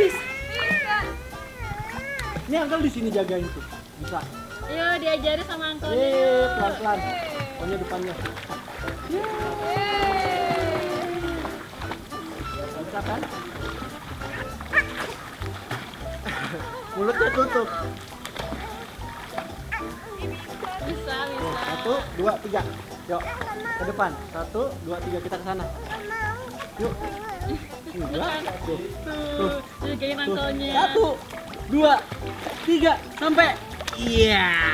habis. Bisa. Ini Uncle di sini jagain tuh. Bisa. Ayo diajari sama Uncle. Pelan-pelan. Pokoknya depannya. Bisa kan? Mulutnya tutup. Bisa. 1, 2, 3. Yuk, ke depan. 1, 2, 3 kita ke sana. Yuk. Enggak. Tuh. Jagain Uncle-nya. 1, 2, 3 sampai. Iya.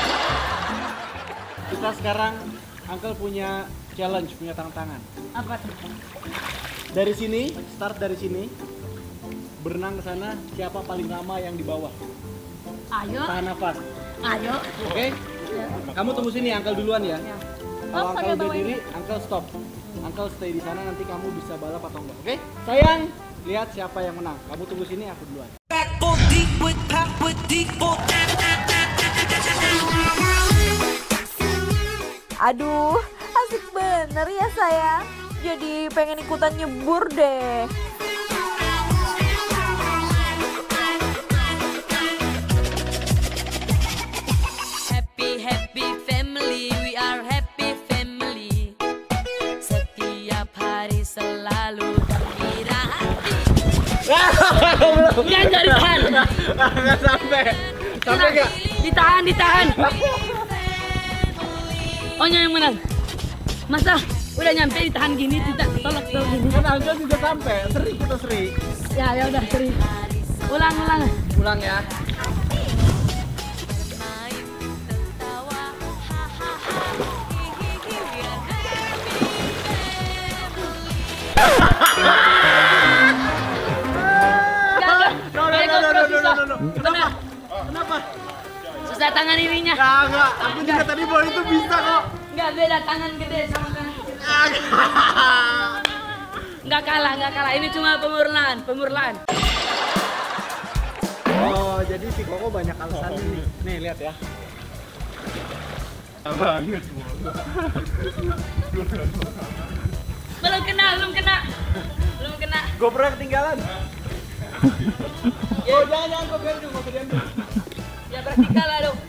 Kita sekarang Uncle punya challenge, punya tantangan. Apa tuh? Dari sini, start dari sini. Berenang ke sana, siapa paling lama yang di bawah? Ayo. Tahan nafas. Ayo. Oke? Kamu tunggu sini, Uncle duluan ya. Ya. Kalau Uncle udah diri, Uncle stop. Uncle stay di sana, nanti kamu bisa balap atau enggak. Oke? Sayang, lihat siapa yang menang. Kamu tunggu sini, aku duluan. Aduh, asik bener ya sayang. Jadi pengen ikutan nyebur deh. Happy family, we are happy family. Setiap hari selalu gembira hati. Jangan jadi tahan. Nggak sampai. Sampai nggak? Ditahan. Ohnya yang menang. Masa udah nyampe ditahan gini, tidak tolak gini. Kan Uncle juga sampai. Seri kita seri. Ya udah seri. Ulang. Ulang ya. No. Kenapa? Susah tangan ininya. Enggak. Aku juga tadi bawa itu bisa kok. Enggak beda tangan gede sama tangan kecil. Enggak kalah. Ini cuma pemurlaan. Oh, jadi si Koko banyak alasan nih. Nih, lihat ya. Banget. Belum kena. GoPro ketinggalan. Oh, jangan GoPro dulu, Ya berarti kalah dong.